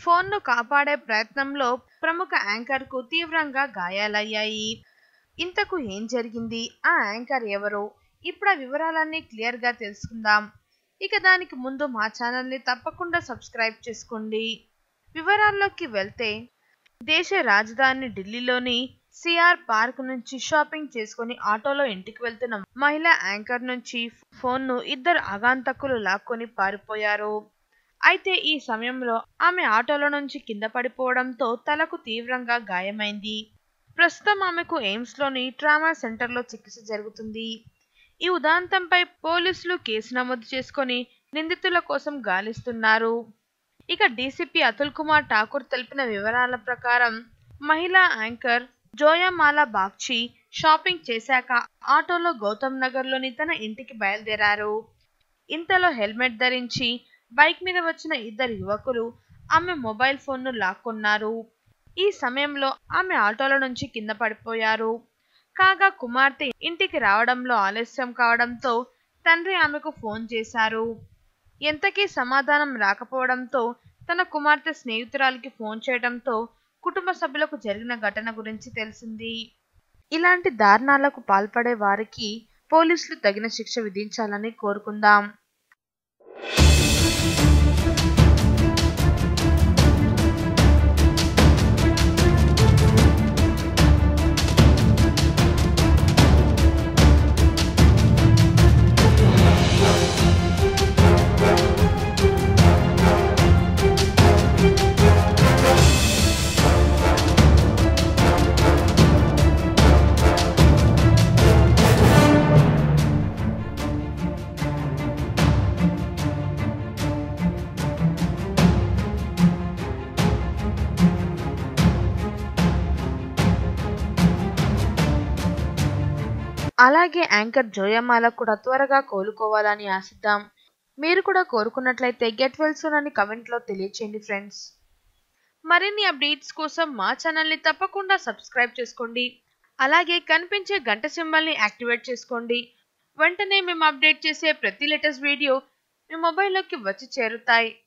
ఫోన్ను కాపాడే ప్రయత్నంలో ప్రముఖ యాంకర్కు తీవ్రంగా గాయాలయ్యాయి. ఇంతకు ఏం జరిగింది, ఆ యాంకర్ ఎవరు, ఇప్పుడు ఆ వివరాలన్నీ క్లియర్గా తెలుసుకుందాం. ఇక దానికి ముందు మా ఛానల్ని తప్పకుండా సబ్స్క్రైబ్ చేసుకోండి. వివరాల్లోకి వెళ్తే, దేశ రాజధాని ఢిల్లీలోని సిఆర్ పార్క్ నుంచి షాపింగ్ చేసుకుని ఆటోలో ఇంటికి వెళ్తున్న మహిళా యాంకర్ నుంచి ఫోన్ను ఇద్దరు ఆగంతకులు లాక్కొని పారిపోయారు. అయితే ఈ సమయంలో ఆమె ఆటోలో నుంచి కింద పడిపోవడంతో తలకు తీవ్రంగా గాయమైంది. ప్రస్తుతం ఆమెకు ఎయిమ్స్లోని ట్రామా సెంటర్లో చికిత్స జరుగుతుంది. ఈ ఉదంతంపై పోలీసులు కేసు నమోదు చేసుకొని నిందితుల కోసం గాలిస్తున్నారు. ఇక డీసీపీ అతుల్ కుమార్ ఠాకూర్ తెలిపిన వివరాల ప్రకారం మహిళా యాంకర్ జోయామాలా బాగ్చి షాపింగ్ చేశాక ఆటోలో గౌతమ్ నగర్లోని తన ఇంటికి బయలుదేరారు. ఇంతలో హెల్మెట్ ధరించి బైక్ మీద వచ్చిన ఇద్దరు యువకులు ఆమె మొబైల్ ఫోన్ను లాక్కున్నారు. ఈ సమయంలో ఆమె ఆటోల నుంచి కింద పడిపోయారు. కాగా కుమార్తె ఇంటికి రావడంలో ఆలస్యం కావడంతో తండ్రి ఆమెకు ఫోన్ చేశారు. ఎంతకీ సమాధానం రాకపోవడంతో తన కుమార్తె స్నేహితురాలికి ఫోన్ చేయడంతో కుటుంబ సభ్యులకు జరిగిన ఘటన గురించి తెలిసింది. ఇలాంటి దారుణాలకు పాల్పడే వారికి పోలీసులు తగిన శిక్ష విధించాలని కోరుకుందాం. అలాగే యాంకర్ జోయామాలా కూడా త్వరగా కోలుకోవాలని ఆశిద్దాం. మీరు కూడా కోరుకున్నట్లయితే గెట్ వెల్ సూన్ అని కమెంట్లో తెలియచేయండి ఫ్రెండ్స్. మరిన్ని అప్డేట్స్ కోసం మా ఛానల్ని తప్పకుండా సబ్స్క్రైబ్ చేసుకోండి. అలాగే కనిపించే గంట సింబల్ని యాక్టివేట్ చేసుకోండి. వెంటనే మేము అప్డేట్ చేసే ప్రతి లేటెస్ట్ వీడియో మీ మొబైల్లోకి వచ్చి చేరుతాయి.